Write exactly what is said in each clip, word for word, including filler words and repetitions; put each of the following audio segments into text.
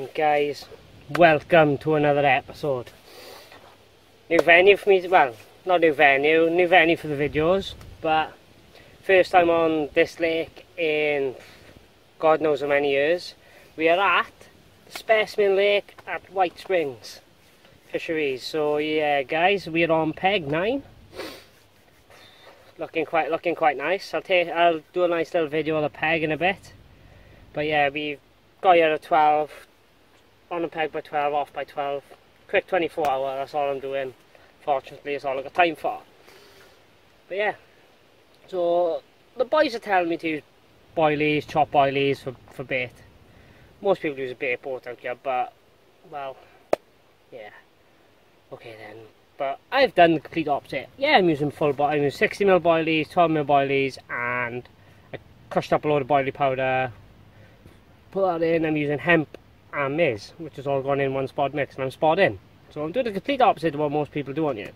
And guys, welcome to another episode. New venue for me, well, not new venue, new venue for the videos, but first time on this lake in God knows how many years. We are at the Specimen Lake at White Springs Fisheries. So yeah guys, we are on peg nine. Looking quite looking quite nice. I'll take I'll do a nice little video of the peg in a bit. But yeah, we've got here at twelve, on a peg by twelve, off by twelve. Quick twenty-four hour, that's all I'm doing. Fortunately, it's all I've got time for. But yeah, so the boys are telling me to use boilies, chop boilies for, for bait. Most people use a bait boat out here, but, well, yeah. Okay then. But I've done the complete opposite. Yeah, I'm using full, I'm using sixty mil boilies, twelve mil boilies, and I crushed up a load of boilie powder. Put that in. I'm using hemp and maize, which is all gone in one spot mix, and I'm spot in. So I'm doing the complete opposite of what most people do on here.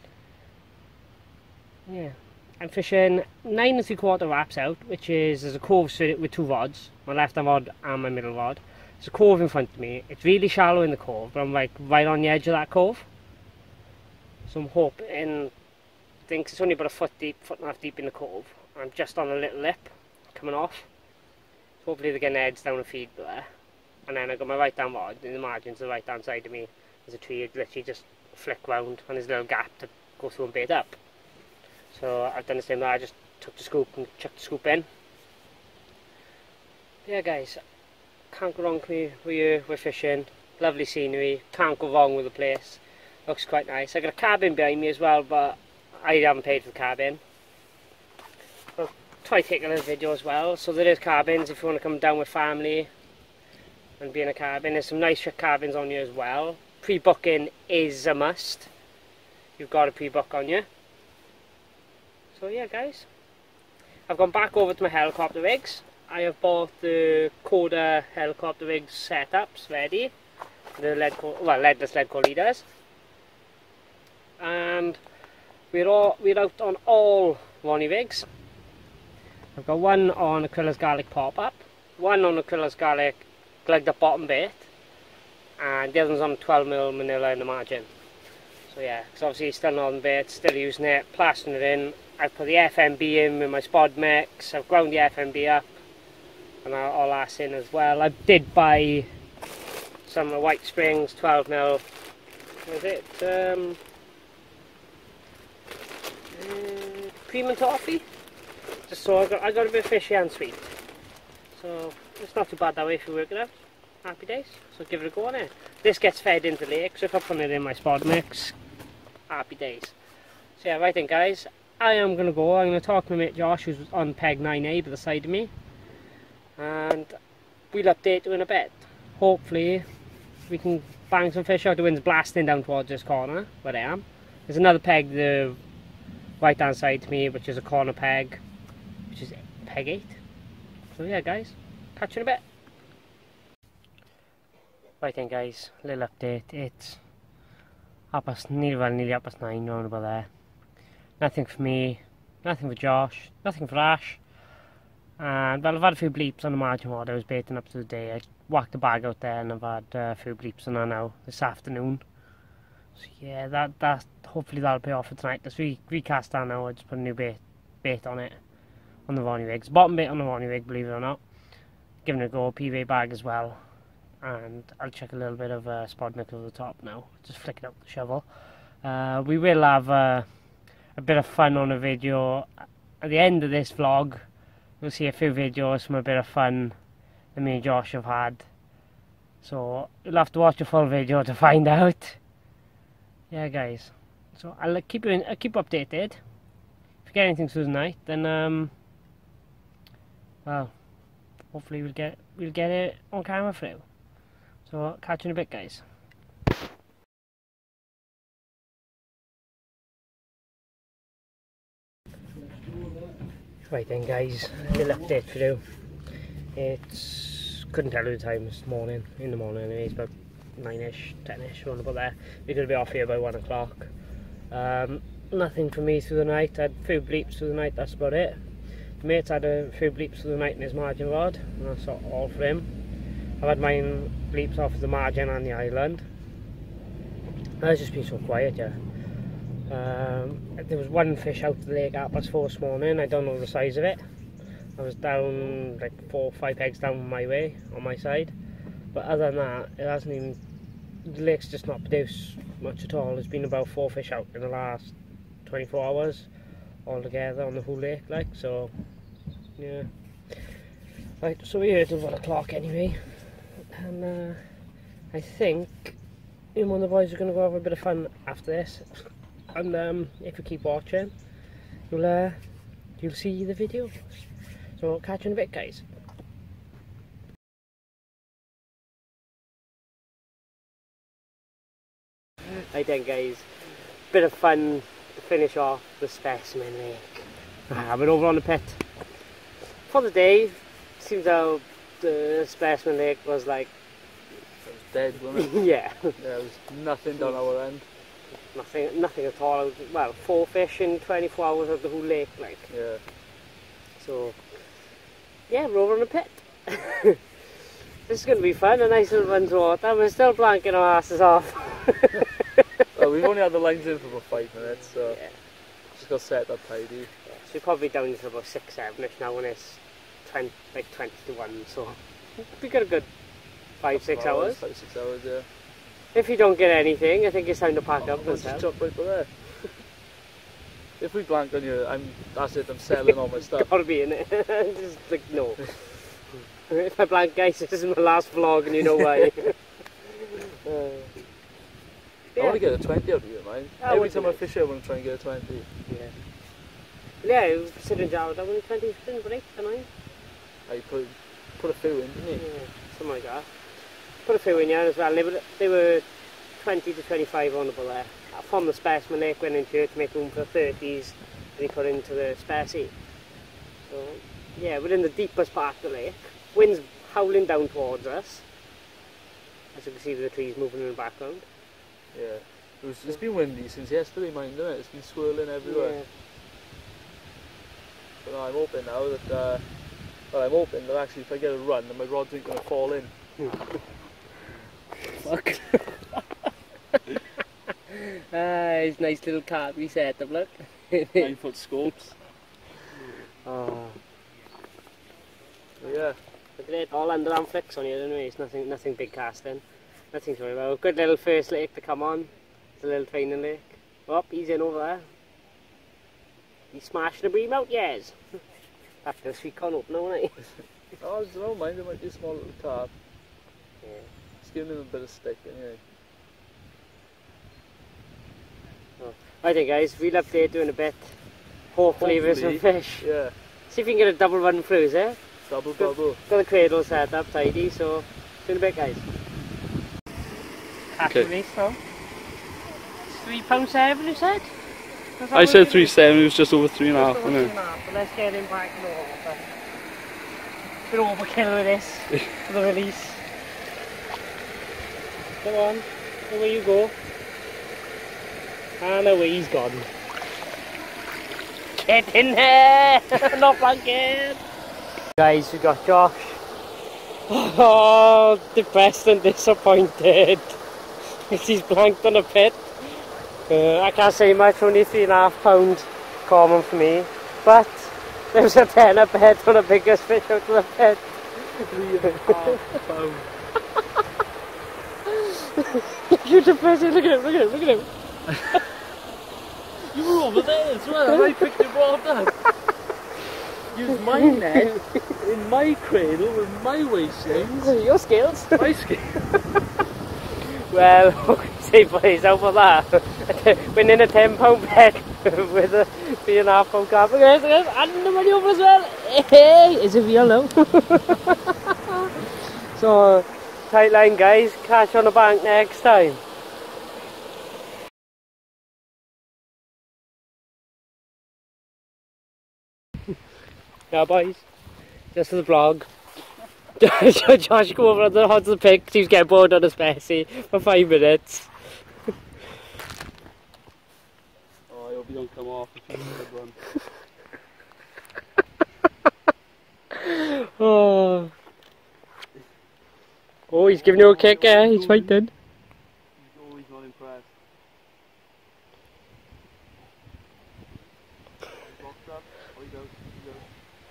Yeah, I'm fishing nine and three quarter wraps out, which is there's a cove with two rods, my left hand rod and my middle rod. There's a cove in front of me. It's really shallow in the cove, but I'm like right on the edge of that cove. So I'm hoping, I think it's only about a foot deep, foot and a half deep in the cove. I'm just on a little lip coming off. So hopefully they're getting heads down and feed there. And then I got my right hand rod in the margins, the right hand side of me. There's a tree, it literally just flick round and there's a little gap to go through and bait up. So I've done the same there. I just took the scoop and chucked the scoop in. Yeah guys, can't go wrong with me. We're, we're fishing, lovely scenery, can't go wrong with the place. Looks quite nice. I got a cabin behind me as well, but I haven't paid for the cabin. I'll try to take a little video as well. So there is cabins if you want to come down with family and be in a cabin. There's some nice cabins on here as well. Pre-booking is a must. You've got to pre-book on you. So yeah guys, I've gone back over to my helicopter rigs. I have bought the Coda helicopter rigs setups ready. The lead well leadless lead core leaders. And we're all we're out on all Ronnie rigs. I've got one on Aquilus Garlic pop-up, one on Aquilus Garlic glugged up bottom bait, and the other one's on twelve mil Manila in the margin. So yeah, because obviously still northern bait, still using it, plastering it in. I've put the F M B in with my spod mix. I've ground the F M B up, and all that's in as well. I did buy some of the White Springs twelve mil. What is it? Um, uh, cream and toffee. Just so I got I got a bit fishy and sweet. So it's not too bad that way if you work it out. Happy days. So give it a go on it. This gets fed into the lake, so if I put it in my spot mix, happy days. So yeah, right then guys, I am gonna go. I'm gonna talk to my mate Josh, who's on peg nine A by the side of me, and we'll update you in a bit. Hopefully we can bang some fish out. The wind's blasting down towards this corner where I am. There's another peg the right hand side to me, which is a corner peg, which is peg eight. So yeah guys, catch you in a bit. Right then guys, little update. It's up past nearly well nearly up past nine, round about there. Nothing for me, nothing for Josh, nothing for Ash. And well, I've had a few bleeps on the margin rod. I was baiting up to the day. I whacked the bag out there and I've had uh, a few bleeps on there now this afternoon. So yeah, that that hopefully that'll pay off for tonight. Let's re recast that now. I just put a new bait bait on it on the Ronnie rigs. Bottom bait on the Ronnie rig, believe it or not. Giving it a go, P V A bag as well. And I'll check a little bit of uh, spod mix over the top now. Just flick it up with the shovel. Uh, we will have uh, a bit of fun on a video at the end of this vlog. You'll see a few videos from a bit of fun that me and Josh have had. So you'll have to watch the full video to find out. Yeah, guys. So I'll keep you in, I'll keep updated. If you get anything through the night, then um, well, hopefully we'll get we'll get it on camera through. So catch you in a bit, guys. Right then guys, a little update for you. It's, couldn't tell you the time this morning, in the morning anyways, about nine-ish, ten-ish, around about there. We're going to be off here by one o'clock. Um, nothing for me through the night. I had a few bleeps through the night, that's about it. The mate's had a few bleeps through the night in his margin rod, and that's all for him. I've had mine bleeps off the margin on the island. It's just been so quiet, yeah. Um, there was one fish out of the lake at past four this morning. I don't know the size of it. I was down like four or five pegs down my way, on my side. But other than that, it hasn't even, the lake's just not produced much at all. There's been about four fish out in the last twenty-four hours altogether on the whole lake, like, so yeah. Right, so we're here till one o'clock anyway, and uh, I think me and one of the boys are going to go have a bit of fun after this, and um, if you keep watching, you'll, uh, you'll see the video. So catch you in a bit, guys. Right then, guys, bit of fun to finish off the specimen lake. I've been over on the pit for the day. Seems how the specimen lake was like, it was dead, wasn't it? yeah. Yeah, there was nothing down our end. Nothing, nothing at all. Well, four fish in twenty-four hours of the whole lake, like. Yeah. So, yeah, we're over on the pit. This is going to be fun, a nice little run to water. We're still blanking our asses off. Well, we've only had the lines in for about five minutes, so yeah. Just got set up tidy. Yeah, so we're probably down to about six, seven-ish now when it's twenty, like twenty to one, so we got a good five, six hours. hours. Five, six hours, yeah. If you don't get anything, I think it's time to pack oh, up. We'll just chop right there. If we blank on you, I'm, that's it, I'm selling all my stuff. Gotta be in it. Just like, no. If I blank, guys, this is my last vlog and you know why. uh, I want to get a twenty out of you, man. Oh, Every time nice. I fish here, I want to try and get a twenty. Yeah. Yeah, it was sitting down, I was twenty, didn't break, didn't I? I put, put a few in, didn't you? Yeah, something like that. Put a few in here as well, and they were, they were twenty to twenty-five honourable there. From the specimen lake, went into it to make room for the thirties, and he put into the specie. So, yeah, we're in the deepest part of the lake. Wind's howling down towards us. As you can see with the trees moving in the background. Yeah. It was, it's been windy since yesterday, mind, isn't it? It's been swirling everywhere. Yeah. But no, I'm hoping now that, uh, well, I'm hoping that actually if I get a run, then my rods ain't going to fall in. Fuck. Ah, it's nice little carby setup, look. Nine foot scopes. Oh. But yeah. Look at it, all underarm flicks on here anyway, it's nothing, nothing big casting. Nothing to worry about. Good little first lake to come on. It's a little training lake. Oh, he's in over there. He's smashing the beam out, yes. Back to the sweet corn opener, won't he? Oh, I don't mind, it might be a small little carp. Yeah. Just giving him a bit of stick anyway. Oh. Right then guys, we'll update you in a bit. Hopefully, with some fish. Yeah. See if we can get a double run through, eh? Double bubble. Got the cradle set up tidy, so see you in a bit, guys. Catch Okay. release now. Three pound seven, you said? I said three seven. It was just over three and a half, wasn't it? But let's get him back in the water. Bit overkill with this for the release. Come on, away you go. And away he's gone. Get in there! Not blanket! Guys, we got Josh. Oh, depressed and disappointed. He's blanked on a pit. Uh, I can't say much, only three and a half pound common for me. But there was a tenner bet on the biggest fish out of the pit. Three and a half pound. You're depressing, look at him, look at him, look at him. You were over there as well, and I picked your rod up. Use my net in my cradle with my waistline. Your skills. My scale. Well, what can I say boys, out for that? Winning a ten pound bet with a three and a half pound carp. Look at this, look at this, and the money over as well. Hey, is it real now? So, tight line guys, catch on the bank next time. Yeah boys, just for the vlog. Josh go over on the odds of the pig, he's getting bored on the specie for five minutes. Oh, I hope you don't come off if you good one. Oh. Oh, he's giving you a kick, eh? He's fighting. He's always not impressed. Boxed up. Oh, he goes, he goes.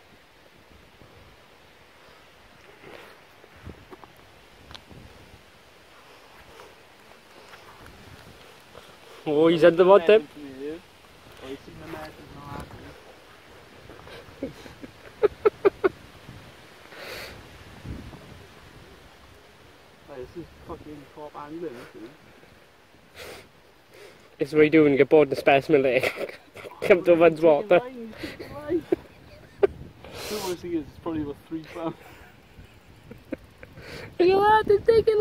Oh, he's at the bottom. Oh, he's seen the net, he's not happy. This is fucking top angling, isn't it? This is what you do when you get bored in the specimen lake. Come to one's water. Line, line. The worst thing is, it's probably about three pounds. Look at that, they're taking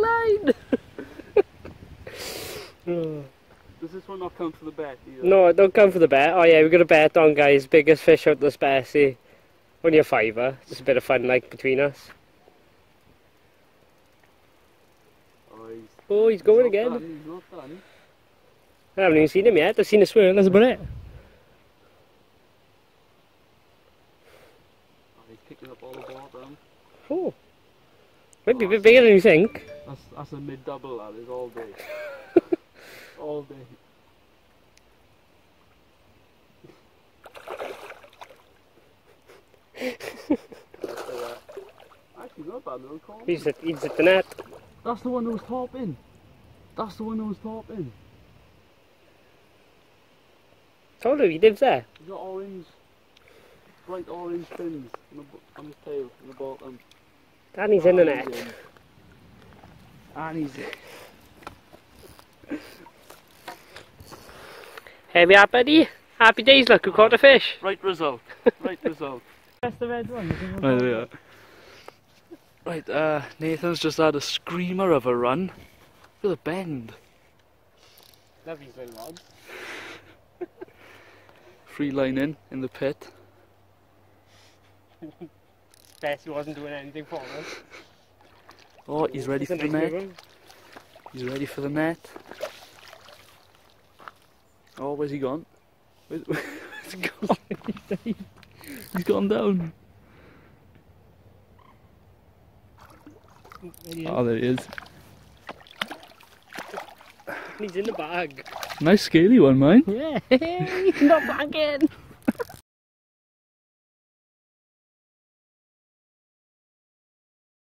line! Does this one not count for the bet either? No, it don't count for the bet. Oh yeah, we've got a bet on, guys. Biggest fish out of the specie. Only a fiver. Just a bit of fun, like, between us. Oh, he's, Oh, he's going he's again. Done. He's not done. I haven't even seen him yet. I've seen a swirl, that's about it. Oh, he's picking up all the bottom. Oh. Might be a bit bigger than you think. That's, that's a mid-double, that is, all day. All day. Actually, not bad little call. He's at, he's at the net. That's the one that was topping. That's the one that was topping. Told you, he lives there. He's got orange, bright orange fins on, the, on his tail, on the bottom. And he's in the net. In. And he's in. Here we are, buddy. Happy days, look, we caught a fish. Right result. Right result. That's the red one. Right, there we are. Right, uh, Nathan's just had a screamer of a run. Look at the bend. Love these little rods. Free line in, in the pit. Bessie wasn't doing anything for us. Oh, he's ready for the net. He's ready for the net. Oh, where's he gone? Where's, where's he gone? He's gone down. Oh, there he is. He's in the bag. Nice scaly one, mine. Yeah, he's not bagging.